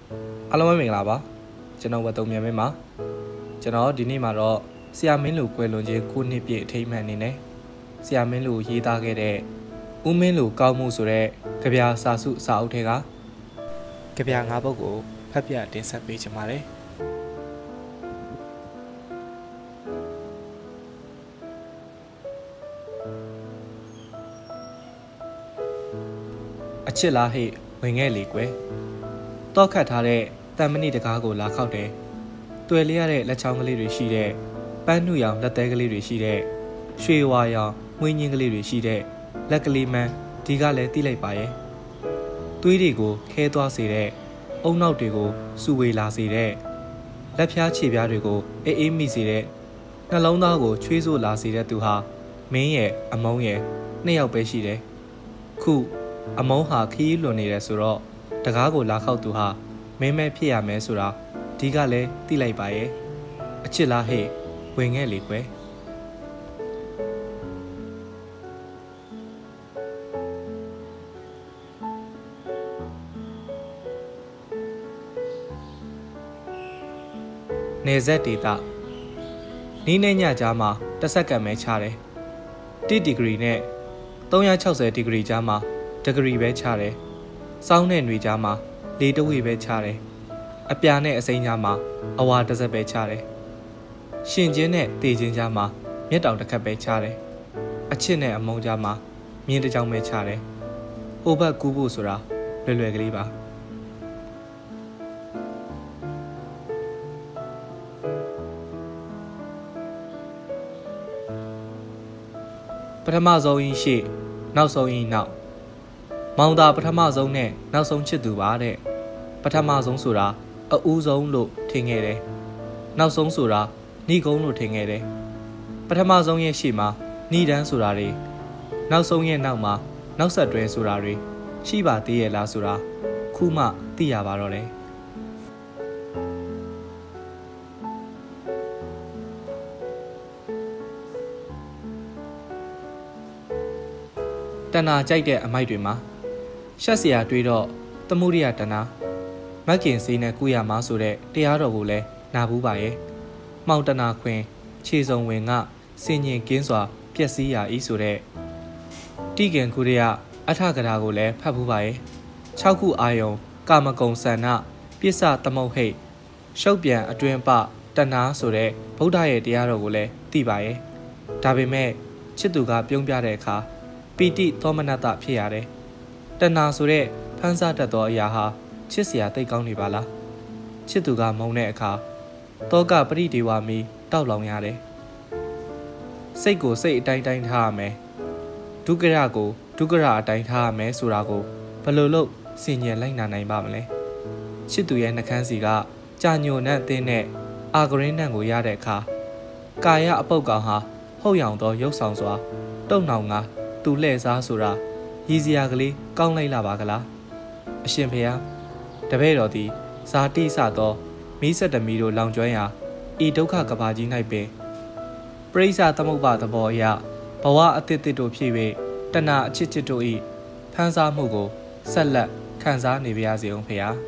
အားလုံးပဲမင်္ဂလာပါကျွန်တော်ဝတ်တုံမြန်မင်းပါကျွန်တော်ဒီနေ့မှာတော့ဆရာမင်းလူကွယ်လွန်ခြင်း9နှစ်ပြည့်အထိမ်းအမှတ်အနေနဲ့ဆရာမင်းလူရေးသားခဲ့တဲ့ဦးမင်းလူကောင်းမှုဆိုတဲ့ကြပြစာစုစာအုပ်ထဲကကြပြ9ပုဒ်ကိုဖတ်ပြတင်ဆက်ပေးချင်ပါတယ်အချစ်လားဟဲ့ဝင်ခဲ့လေကွယ်တော့ခတ်ထားတဲ့တန်မဏိတကားကိုလာခောက်တယ်။တွေ့လျရတဲ့လက်ချောင်းကလေးတွေရှိတဲ့ပန်းနှုရောင်လက်သေးကလေးတွေရှိတဲ့ရွှေဝါရောင်မွှေးညင်းကလေးတွေရှိတဲ့လက်ကလေးမှန်းဒီကလည်းတိလိုက်ပါရဲ့။သွေးတွေကိုခဲသွားစေတဲ့အုံနောက်တွေကိုစူဝေလာစေတဲ့လက်ဖြားခြေပြားတွေကိုအေးမိစေတဲ့နှလုံးသားကိုချွေးဆို့လာစေတဲ့သူဟာမင်းရဲ့အမုန်းရဲ့နှစ်ယောက်ပဲရှိတယ်။ခုအမုန်းဟာခီးလွန်နေတယ်ဆိုတော့တကားကိုလာခောက်သူဟာမင်းမဲဖြစ်ရမယ်ဆိုတာဒီကလည်းသိလိုက်ပါရဲ့အချစ်လားဟဲ့ဝင်ခဲ့လေကွယ်နေဆက်ဒေတာနီးနဲ့ညကြားမှာတစ်စက္ကန့်ပဲခြားတယ်1ဒီဂရီနဲ့360ဒီဂရီကြားမှာဒီဂရီပဲခြားတယ်စောင်းတဲ့ຫນွေကြားမှာလေတဝေပဲခြားတယ်အပြာနဲ့အစိမ်းကြားမှာအဝါတစ်စက်ပဲခြားတယ်ရှင်ချင်းနဲ့တေချင်းကြားမှာမျက်တောင်တစ်ခတ်ပဲခြားတယ်အချစ်နဲ့အမုန်းကြားမှာမြင်းတစ်ကြောင်ပဲခြားတယ်ဟိုဘက်ကူးဖို့ဆိုတာလွယ်လွယ်ကလေးပါပထမဆုံးရင်ရှေ့နောက်ဆုံးရင်နောက်မောင်သာပထမဆုံးနဲ့နောက်ဆုံးချစ်သူပါတဲ့ပထမဆုံးဆိုတာအဦးဆုံးလို့ထင်ခဲ့တယ်နောက်ဆုံးဆိုတာဏိကုံးလို့ထင်ခဲ့တယ်ပထမဆုံးရဲ့ရှေ့မှာဏိဒန်းဆိုတာတွေနောက်ဆုံးရဲ့နောက်မှာနောက်ဆက်တွဲဆိုတာတွေရှိပါသေးရဲ့လားဆိုတာခုမှသိရပါတော့တယ်တဏှာကြိုက်တဲ့အမိုက်တွေမှာရှက်စရာတွေးတော့သမှုရိယတဏှာမက်ကင်စေးနဲ့ကုရမှာဆိုတဲ့တရားတော်ကိုလည်းနာဘူးပါရဲ့မှောင်တဏှာခွင်ခြေစုံဝင်ကစင်ញင်ကင်းစွာပျက်စီးရာဤဆိုတဲ့တိကင်ကုရိယအထကရာကိုလည်းဖတ်ဘူးပါရဲ့6ခုအာယုံကာမကုံဆန္ဒပြစ္ဆသမုတ်ဟိတ်ရှုပ်ပြန်အတွင်ပတဏှာဆိုတဲ့ဗုဒ္ဓရဲ့တရားတော်ကိုလည်းသိပါရဲ့ဒါပေမဲ့ချစ်သူကပြုံးပြတဲ့အခါပီတိသောမနတဖြစ်ရတယ်တဏှာဆိုတဲ့ဖန်ဆာတတ်သောအရာဟာချစ်စရာသိကောင်းနေပါလားချစ်သူကမုန်းတဲ့အခါတောကပရိဒေဝမီတောက်လောင်ရတယ်စိတ်ကိုစိတ်အတိုင်းတိုင်းထားရမယ်ဒုက္ခရကိုဒုက္ခရအတိုင်းထားရမယ်ဆိုတာကိုဘယ်လိုလုပ်စင်ញံလိုက်နိုင်ပါမလဲချစ်သူရဲ့နှကန်းစီကကြာညိုနှံ့တဲ့နဲ့အာဂရင်းနှံ့ကိုရတဲ့အခါကာယအပုတ်ကောင်ဟာဟုတ်ရောင်သောရုပ်ဆောင်စွာတုံနှောင်ကသူလှဲ့စားဆိုတာရည်စရာကလေးကောင်းလိုက်လာပါကလားအရှင်ဖေဟာတပည့်တော်သည်ဇာတိစသောမိဆက်တမီတို့လောင်ကျွမ်းရာဤဒုက္ခကဘာကြီး၌ပင်ပရိစ္ဆာသမုပ္ပါသဘောအရဘဝအသစ်သစ်တို့ဖြစ်၍တဏှာအချစ်ချစ်တို့၏ဖန်ဆားမှုကိုဆက်လက်ခံစားနေပါရစေအောင်ဖေဟာ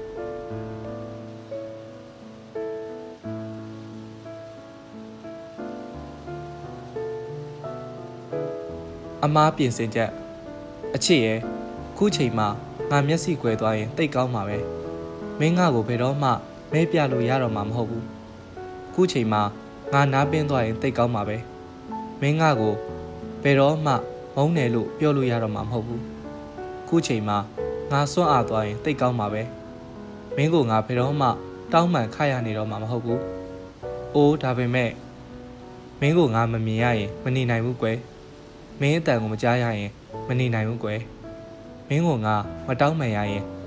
အမားပြင်ဆင်ချက်အချစ်ရဲ့ခုချိန်မှာငါမျက်စိကွယ်သွားရင်တိတ်ကောင်းမှာပဲမင်းငါကိုဘယ်တော့မှမဲပြလို့ရတော့မှာမဟုတ်ဘူးခုချိန်မှာငါနားပင်းသွားရင်တိတ်ကောင်းမှာပဲမင်းငါကိုဘယ်တော့မှမုန်းတယ်လို့ပြောလို့ရတော့မှာမဟုတ်ဘူးခုချိန်မှာငါစွန့်အားသွားရင်တိတ်ကောင်းမှာပဲမင်းကိုငါဘယ်တော့မှတောင်းပန်ခရနေတော့မှာမဟုတ်ဘူးအိုးဒါပေမဲ့မင်းကိုငါမမြင်ရရင်မနေနိုင်ဘူးကွယ်မင်းအတန်ကိုမကြားရရင်မနေနိုင်ဘူးကွယ်မင်းကိုငါမတောင်းပန်ရရင်